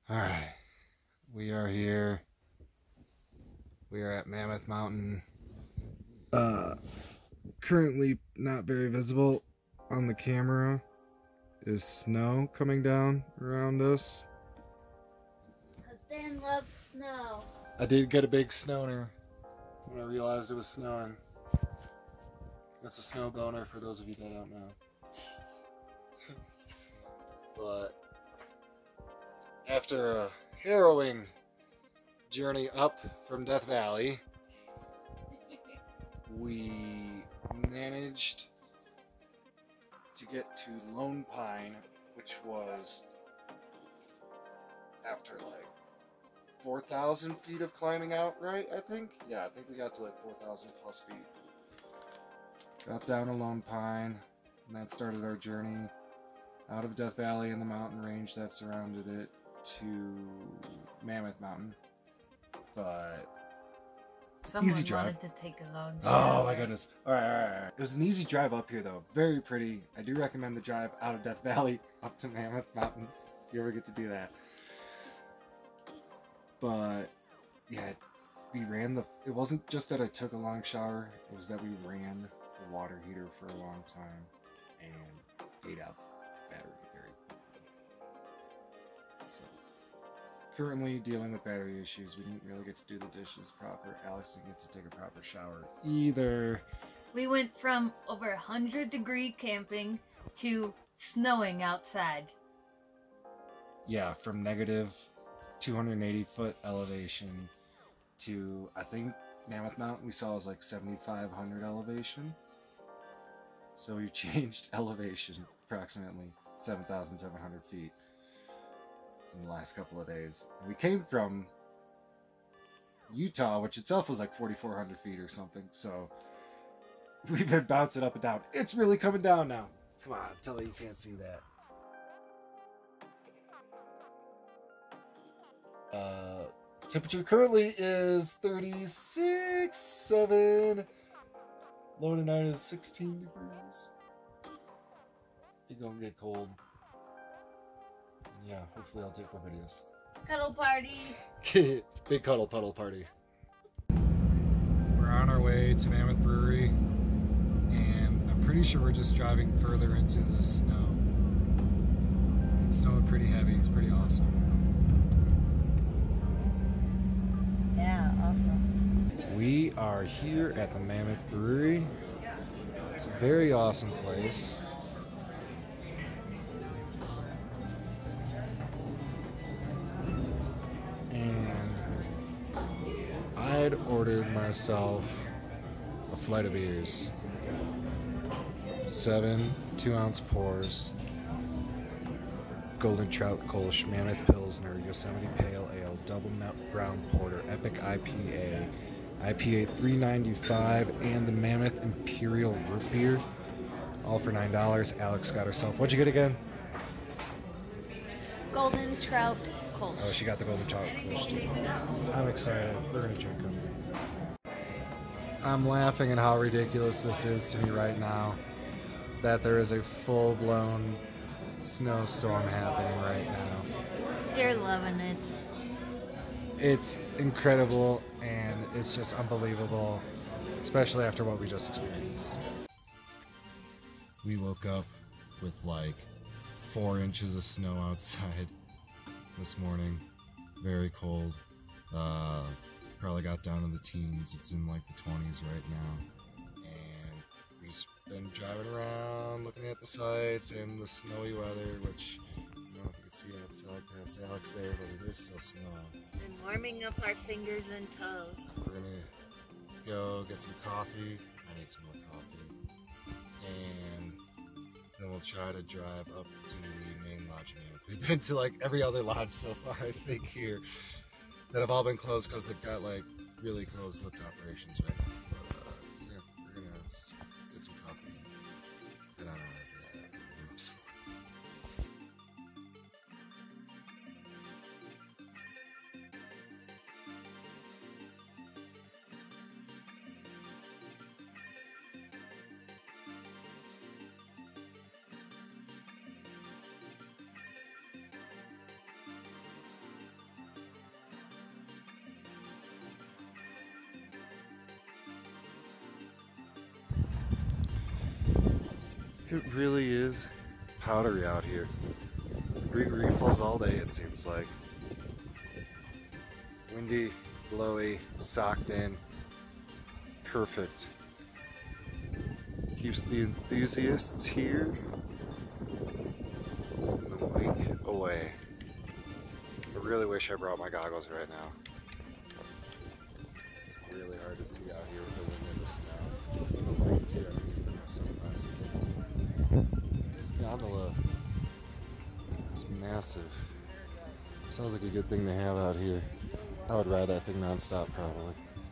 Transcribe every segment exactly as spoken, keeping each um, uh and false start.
Alright, we are here. We are at Mammoth Mountain. Uh, currently not very visible on the camera is snow coming down around us. Because Dan loves snow. I did get a big snowner when I realized it was snowing. That's a snow boner for those of you that don't know. But after a harrowing journey up from Death Valley, we managed to get to Lone Pine, which was after like four thousand feet of climbing out, right? I think? Yeah, I think we got to like four thousand plus feet. Got down to Lone Pine, and that started our journey out of Death Valley and the mountain range that surrounded it to Mammoth Mountain. But Someone easy drive. wanted to take a long Oh my goodness. Alright, alright, alright. It was an easy drive up here though. Very pretty. I do recommend the drive out of Death Valley up to Mammoth Mountain if you ever get to do that. But yeah, we ran the it wasn't just that I took a long shower, it was that we ran the water heater for a long time and ate out the battery very quickly. So currently dealing with battery issues. We didn't really get to do the dishes proper. Alex didn't get to take a proper shower either. We went from over one hundred degree camping to snowing outside. Yeah, from negative two hundred eighty foot elevation to, I think Mammoth Mountain we saw was like seventy-five hundred elevation. So we've changed elevation approximately seven thousand seven hundred feet in the last couple of days. We came from Utah, which itself was like forty-four hundred feet or something. So we've been bouncing up and down. It's really coming down now. Come on, tell you you can't see that. Uh, temperature currently is thirty-six, seven. Low tonight is sixteen degrees. It's gonna get cold. And yeah, hopefully I'll take more videos. Cuddle party. Big cuddle puddle party. We're on our way to Mammoth Brewery, and I'm pretty sure we're just driving further into the snow. It's snowing pretty heavy. It's pretty awesome. Yeah, awesome. We are here at the Mammoth Brewery. It's a very awesome place. And I had ordered myself a flight of beers. Seven two ounce pours. Golden Trout Kolsch, Mammoth Pilsner, Yosemite Pale Ale, Double Nut Brown Porter, Epic I P A, I P A three ninety-five, and the Mammoth Imperial Root Beer, all for nine dollars. Alex got herself, what'd you get again? Golden Trout Kolsch. Oh, she got the Golden Trout Kolsch too. I'm excited. We're gonna drink them. I'm laughing at how ridiculous this is to me right now, that there is a full-blown snowstorm happening right now. You're loving it. It's incredible and it's just unbelievable, especially after what we just experienced. We woke up with like four inches of snow outside this morning. Very cold. Uh, probably got down to the teens. It's in like the twenties right now. And we've just been driving around looking at the sights and the snowy weather, which I don't know if you can see outside past Alex there, but it is still snowing. And warming up our fingers and toes. We're gonna go get some coffee. I need some more coffee. And then we'll try to drive up to the main lodging. We've been to like every other lodge so far, I think, here that have all been closed because they've got like really closed looked operations right now. But uh, yeah, we're gonna get some coffee. And, uh, yeah, some It really is powdery out here. Free refills all day, it seems like. Windy, blowy, socked in. Perfect. Keeps the enthusiasts here and the week away. I really wish I brought my goggles right now. It's really hard to see out here with the wind and the snow. And the rain too, I don't even bring my sunglasses. This gondola is massive. Sounds like a good thing to have out here. I would ride that thing non-stop probably.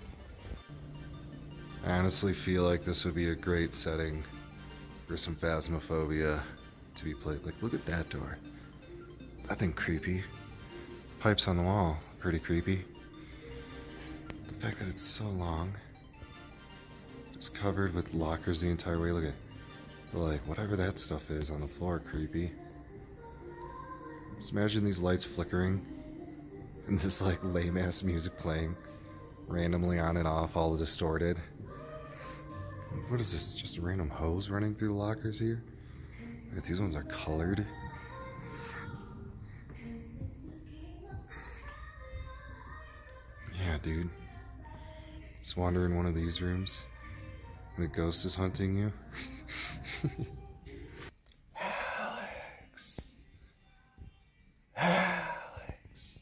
I honestly feel like this would be a great setting for some Phasmophobia to be played. Like, look at that door. That thing creepy. Pipes on the wall, pretty creepy. The fact that it's so long. Just covered with lockers the entire way. Look at, like, whatever that stuff is on the floor, creepy. Just imagine these lights flickering and this, like, lame-ass music playing randomly on and off, all distorted. What is this? Just a random hose running through the lockers here? Look at these ones are colored. Yeah, dude. Just wander in one of these rooms and a ghost is hunting you. Alex. Alex.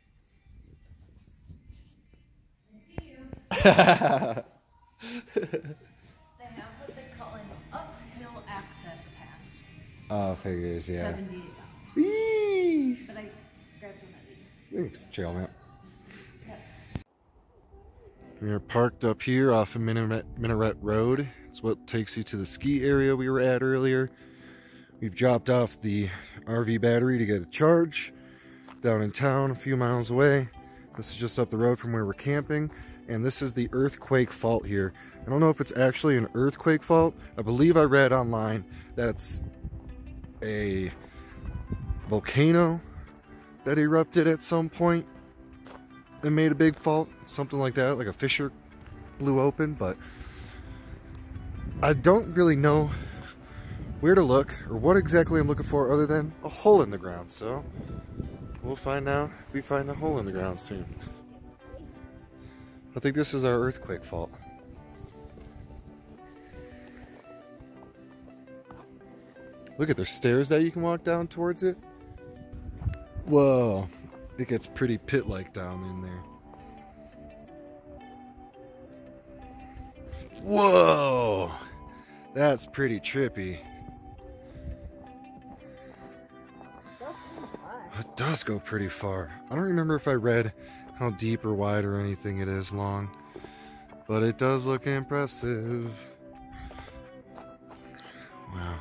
I see you. They have what they call an uphill access pass. Oh, figures, yeah. seventy-eight dollars. But I grabbed one of these. Thanks, trail map. Yep. We are parked up here off of Minaret, Minaret Road. It's what takes you to the ski area we were at earlier. We've dropped off the R V battery to get a charge down in town a few miles away. This is just up the road from where we're camping. And this is the earthquake fault here. I don't know if it's actually an earthquake fault. I believe I read online that it's a volcano that erupted at some point and made a big fault. Something like that, like a fissure blew open. But I don't really know where to look or what exactly I'm looking for other than a hole in the ground. So we'll find out if we find a hole in the ground soon. I think this is our earthquake fault. Look at, there's stairs that you can walk down towards it. Whoa, it gets pretty pit-like down in there. Whoa, that's pretty trippy. It does go pretty far. I don't remember if I read how deep or wide or anything it is long, but it does look impressive. Wow.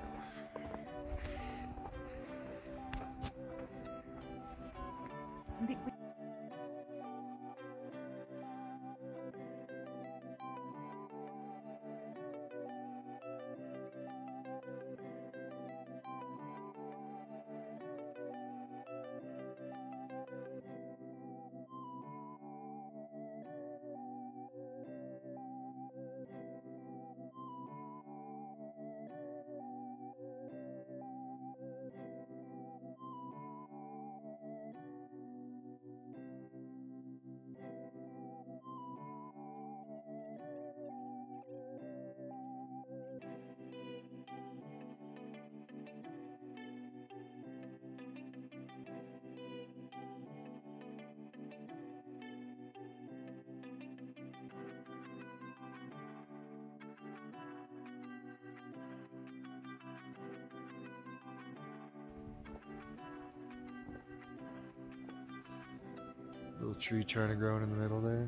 Little tree trying to grow in the middle there.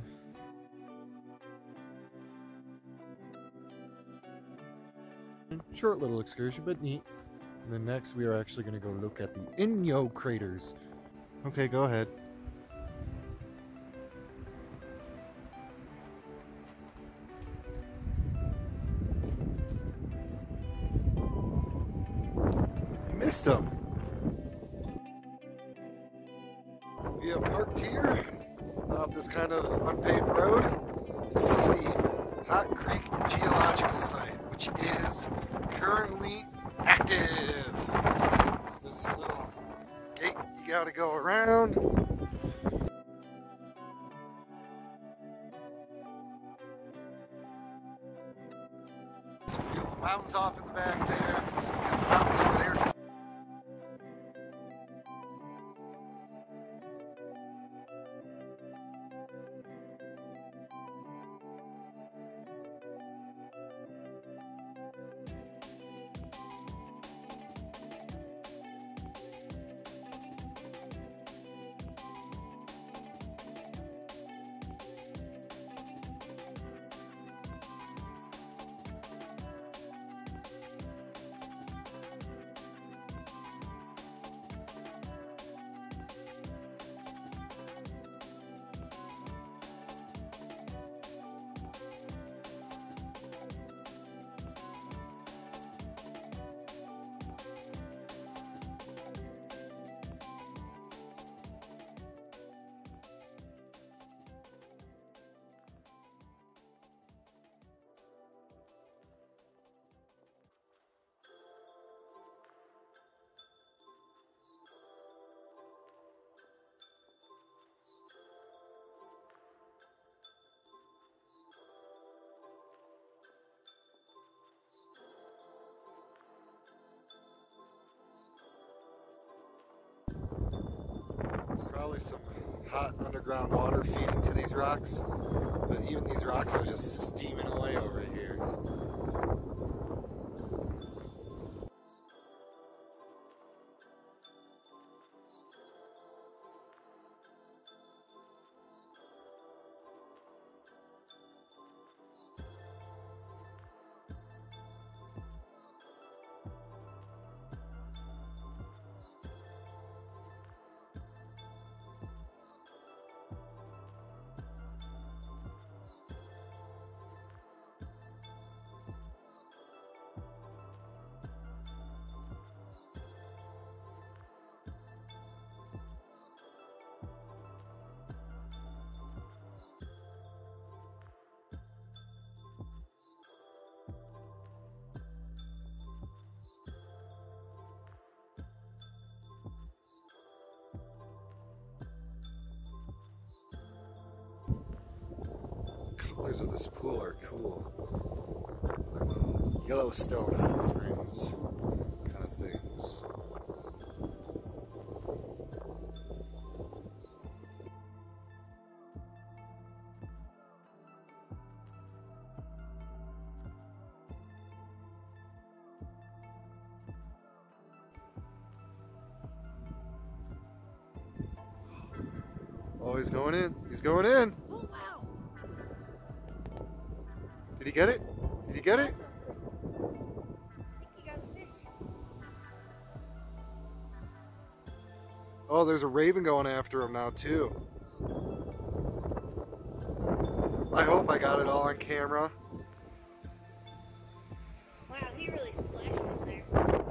Short little excursion, but neat. And then next we are actually going to go look at the Inyo craters. Okay, go ahead. Missed them. We have parked here off this kind of unpaved road to see the Hot Creek geological site, which is currently active. So there's this little gate you gotta go around. Some beautiful mountains off in the back there. Some good mountains over there. There's probably some hot underground water feeding to these rocks, but even these rocks are just steaming away over here. Colors of this pool are cool. Yellowstone hot springs kind of things. Oh, he's going in. He's going in. Oh, wow. Did he get it? Did he get it? I think you got a fish. Oh, there's a raven going after him now too. I hope I got it all on camera. Wow, he really splashed in there.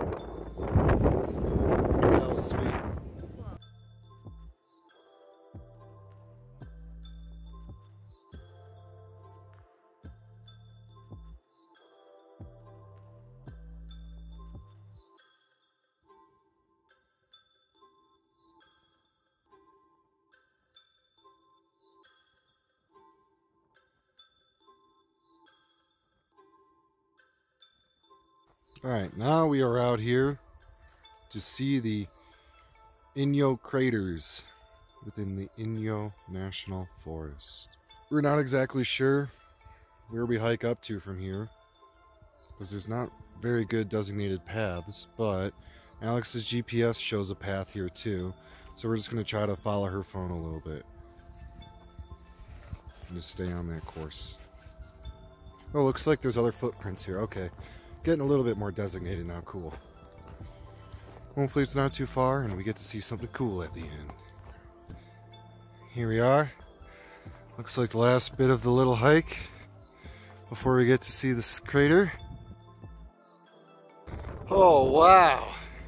That was sweet. Cool. Alright, now we are out here to see the Inyo craters within the Inyo National Forest. We're not exactly sure where we hike up to from here, because there's not very good designated paths, but Alex's G P S shows a path here too, so we're just going to try to follow her phone a little bit and just stay on that course. Oh, looks like there's other footprints here. Okay. Getting a little bit more designated now. Cool. Hopefully it's not too far and we get to see something cool at the end. Here we are. Looks like the last bit of the little hike before we get to see this crater. Oh, wow.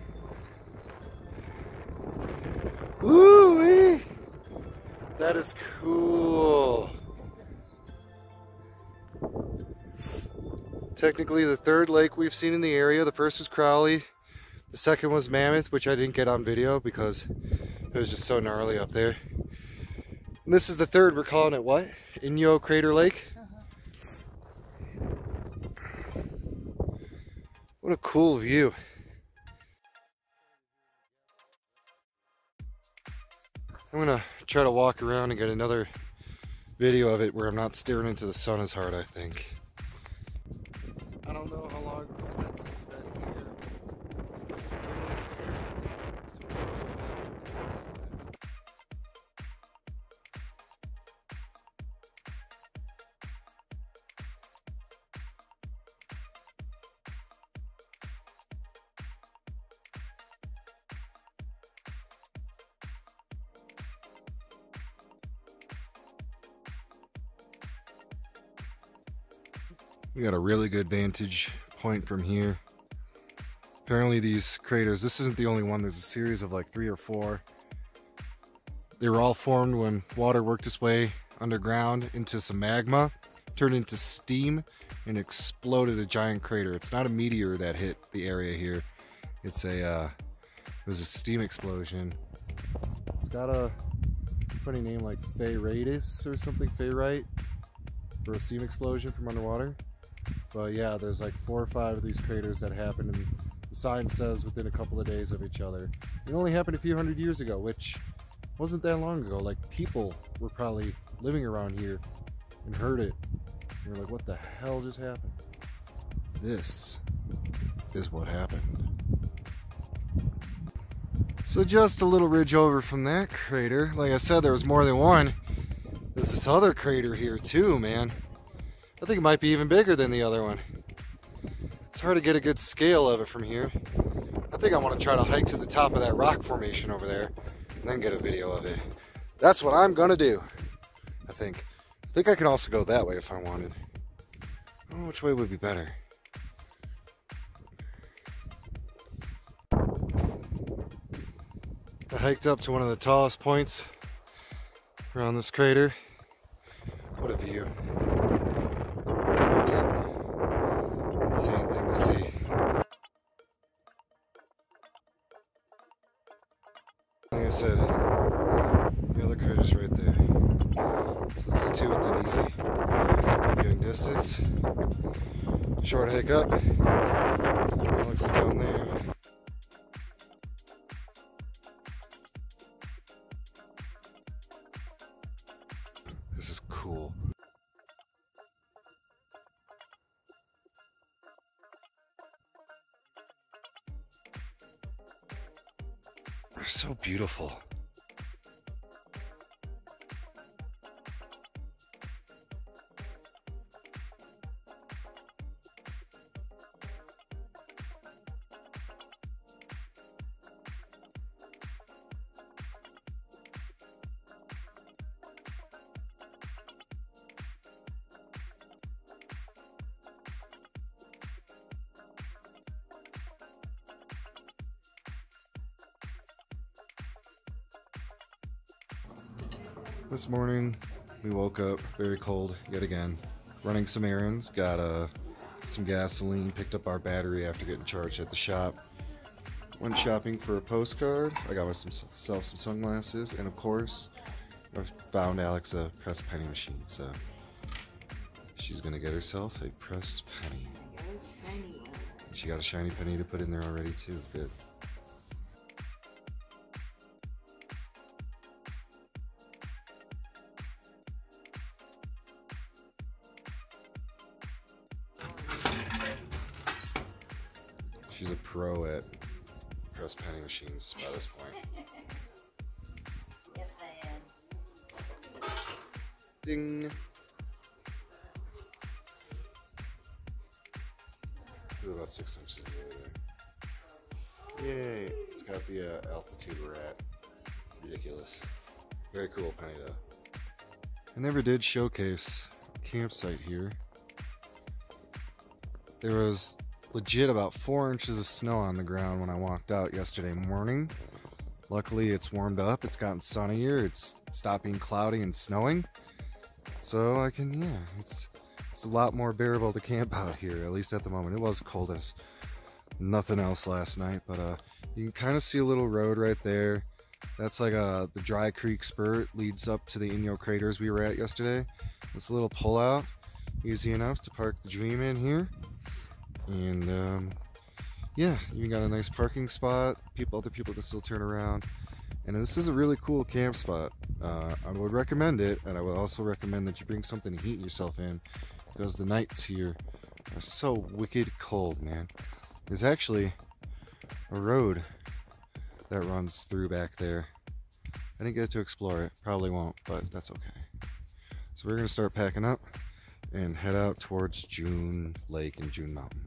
Woo-wee! That is cool. Technically the third lake we've seen in the area. The first was Crowley. The second was Mammoth, which I didn't get on video because it was just so gnarly up there. And this is the third. We're calling it what? Inyo Crater Lake? Uh-huh. What a cool view. I'm gonna try to walk around and get another video of it where I'm not staring into the sun as hard, I think. I don't know how long Spencer's been here. We got a really good vantage point from here. Apparently these craters, this isn't the only one, there's a series of like three or four. They were all formed when water worked its way underground into some magma, turned into steam, and exploded a giant crater. It's not a meteor that hit the area here. It's a, uh, it was a steam explosion. It's got a funny name like Ferratus or something, Ferrite, for a steam explosion from underwater. But yeah, there's like four or five of these craters that happened, and the sign says within a couple of days of each other. It only happened a few hundred years ago, which wasn't that long ago. Like, people were probably living around here and heard it. And they're like, what the hell just happened? This is what happened. So just a little ridge over from that crater. Like I said, there was more than one. There's this other crater here too, man. I think it might be even bigger than the other one. It's hard to get a good scale of it from here. I think I want to try to hike to the top of that rock formation over there and then get a video of it. That's what I'm gonna do, I think. I think I can also go that way if I wanted. I don't know which way would be better. I hiked up to one of the tallest points around this crater. What a view. Awesome. Insane thing to see. Like I said, the other crater's right there. So there's two within easy viewing distance. Short hike up. Alex is down there. This is cool. They're so beautiful. This morning we woke up very cold yet again, running some errands, got uh, some gasoline, picked up our battery after getting charged at the shop, went shopping for a postcard, I got myself some sunglasses, and of course I found Alex a pressed penny machine, so she's gonna get herself a pressed penny. She got a shiny penny to put in there already too. Good. She's a pro at press penny machines by this point. Yes, I am. Ding! Ooh, about six inches in there. Yay! It's got the uh, altitude we're at. Ridiculous. Very cool penny though. I never did showcase a campsite here. There was legit about four inches of snow on the ground when I walked out yesterday morning. Luckily it's warmed up, it's gotten sunnier, it's stopped being cloudy and snowing. So I can, yeah, it's it's a lot more bearable to camp out here, at least at the moment. It was cold as nothing else last night, but uh, you can kind of see a little road right there. That's like uh, the Dry Creek spur leads up to the Inyo craters we were at yesterday. It's a little pullout, easy enough to park the Dream in here. And um, yeah, you got a nice parking spot. People, other people can still turn around. And this is a really cool camp spot. Uh, I would recommend it, and I would also recommend that you bring something to heat yourself in, because the nights here are so wicked cold, man. There's actually a road that runs through back there. I didn't get to explore it, probably won't, but that's okay. So we're gonna start packing up and head out towards June Lake and June Mountain.